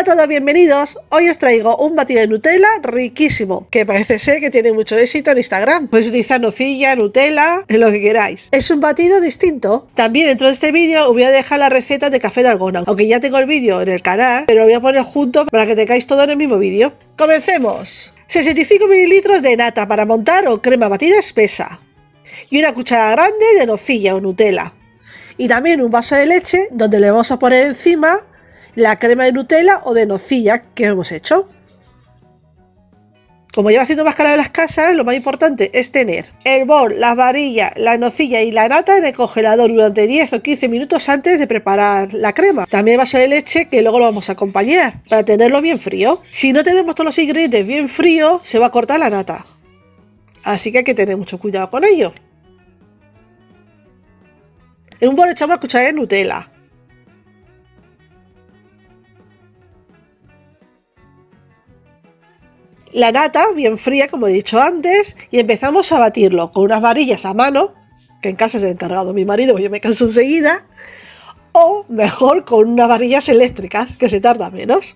Hola a todos, bienvenidos. Hoy os traigo un batido de Nutella riquísimo, que parece ser que tiene mucho éxito en Instagram. Podéis utilizar nocilla, Nutella, en lo que queráis. Es un batido distinto. También dentro de este vídeo os voy a dejar la receta de café de Dalgona, aunque ya tengo el vídeo en el canal, pero lo voy a poner junto para que tengáis todo en el mismo vídeo. ¡Comencemos! 65 ml de nata para montar o crema batida espesa. Y una cuchara grande de nocilla o Nutella. Y también un vaso de leche donde le vamos a poner encima la crema de Nutella o de nocilla que hemos hecho. Como lleva haciendo más calor en las casas, lo más importante es tener el bol, las varillas, la nocilla y la nata en el congelador durante 10 o 15 minutos antes de preparar la crema. También el vaso de leche que luego lo vamos a acompañar para tenerlo bien frío. Si no tenemos todos los ingredientes bien fríos, se va a cortar la nata. Así que hay que tener mucho cuidado con ello. En un bol echamos la cucharada de Nutella. La nata bien fría, como he dicho antes, y empezamos a batirlo con unas varillas a mano, que en casa se ha encargado mi marido, porque yo me canso enseguida, o mejor con unas varillas eléctricas, que se tarda menos.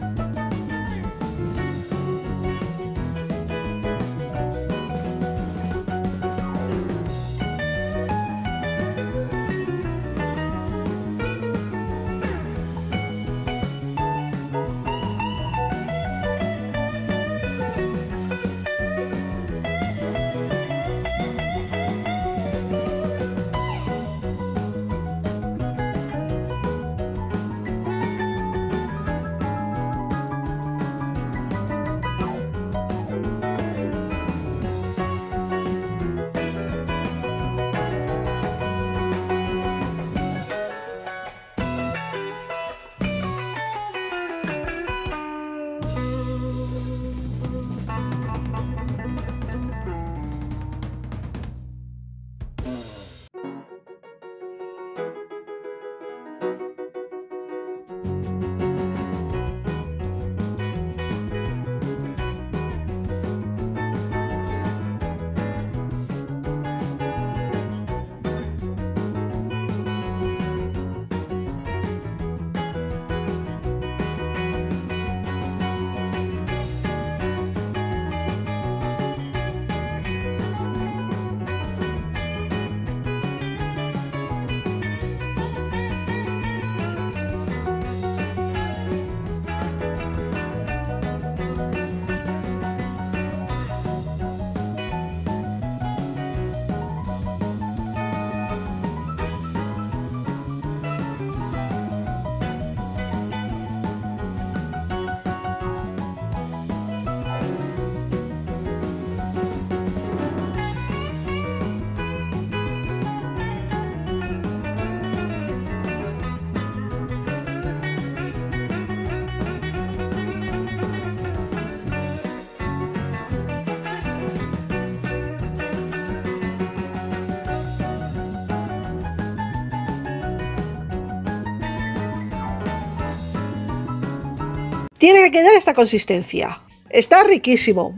Tiene que quedar esta consistencia. Está riquísimo.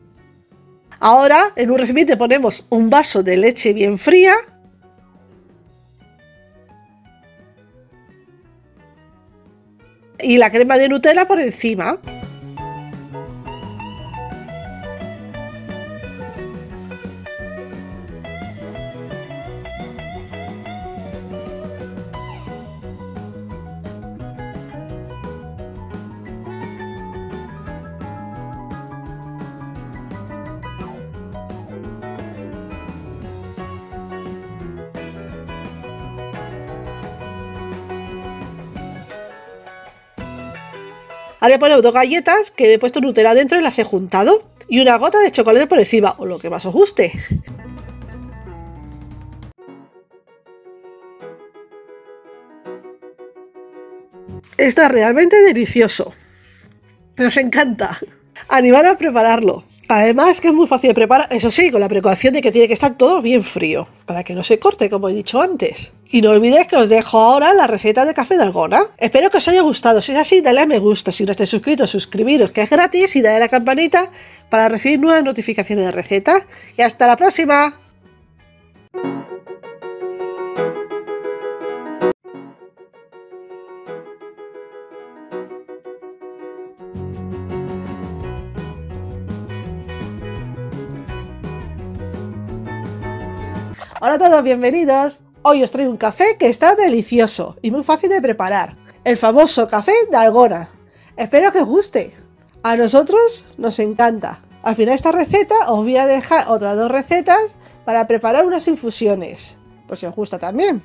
Ahora en un recipiente ponemos un vaso de leche bien fría. Y la crema de Nutella por encima. Ahora he puesto dos galletas que he puesto Nutella dentro y las he juntado. Y una gota de chocolate por encima, o lo que más os guste. Está realmente delicioso. Nos encanta. Animaros a prepararlo. Además que es muy fácil de preparar, eso sí, con la precaución de que tiene que estar todo bien frío, para que no se corte, como he dicho antes. Y no olvidéis que os dejo ahora la receta de café de Dalgona. Espero que os haya gustado, si es así, dale a me gusta, si no estáis suscritos, suscribiros, que es gratis, y dale a la campanita para recibir nuevas notificaciones de recetas. Y hasta la próxima. Hola a todos, bienvenidos. Hoy os traigo un café que está delicioso y muy fácil de preparar. El famoso café de Algona. Espero que os guste. A nosotros nos encanta. Al final de esta receta os voy a dejar otras 2 recetas para preparar unas infusiones. Pues si os gusta también.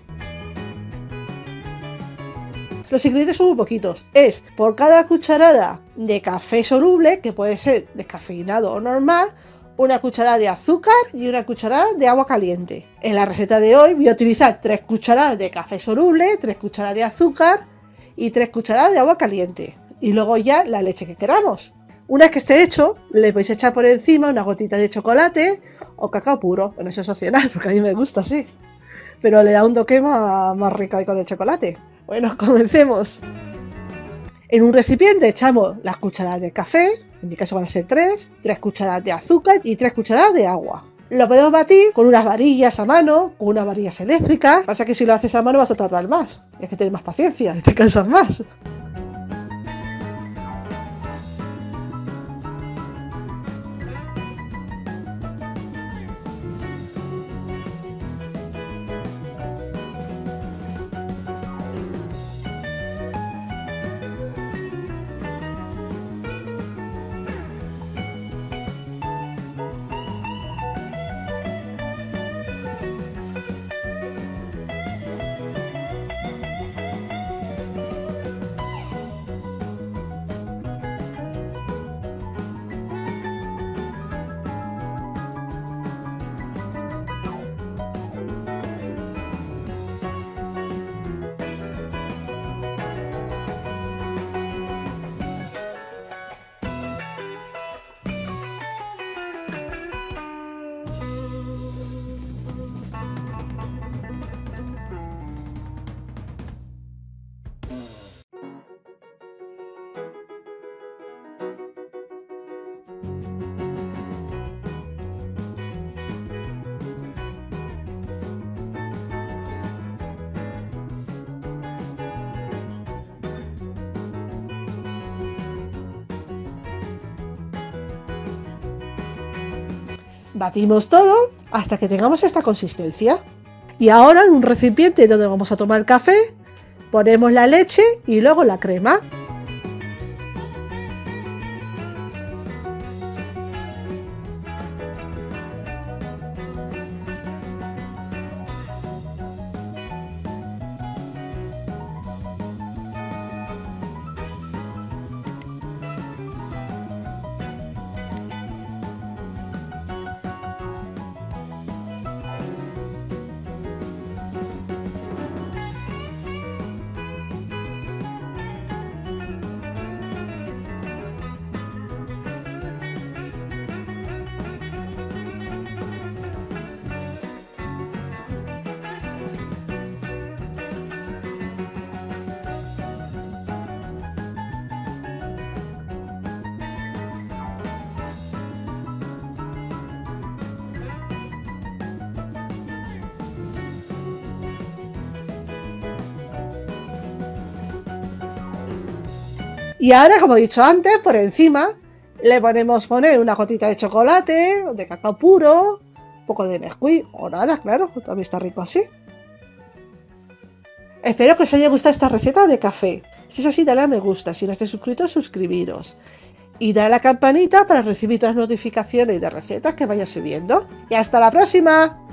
Los ingredientes son muy poquitos. Es por cada cucharada de café soluble, que puede ser descafeinado o normal, una cucharada de azúcar y una cucharada de agua caliente. En la receta de hoy voy a utilizar 3 cucharadas de café soluble, 3 cucharadas de azúcar y 3 cucharadas de agua caliente. Y luego ya la leche que queramos. Una vez que esté hecho, le podéis echar por encima una gotita de chocolate o cacao puro. Bueno, eso es opcional porque a mí me gusta así. Pero le da un toque más rico ahí con el chocolate. Bueno, comencemos. En un recipiente echamos las cucharadas de café, en mi caso van a ser 3 cucharadas de azúcar y 3 cucharadas de agua. Lo podemos batir con unas varillas a mano, con unas varillas eléctricas. Pasa que si lo haces a mano vas a tardar más. Hay que tener más paciencia, te cansas más. Batimos todo hasta que tengamos esta consistencia. Y ahora en un recipiente donde vamos a tomar café, ponemos la leche y luego la crema. Y ahora, como he dicho antes, por encima le podemos poner una gotita de chocolate, de cacao puro, un poco de Nesquik o nada, claro, también está rico así. Espero que os haya gustado esta receta de café. Si es así, dale a me gusta. Si no estáis suscritos, suscribiros. Y dale a la campanita para recibir todas las notificaciones de recetas que vaya subiendo. ¡Y hasta la próxima!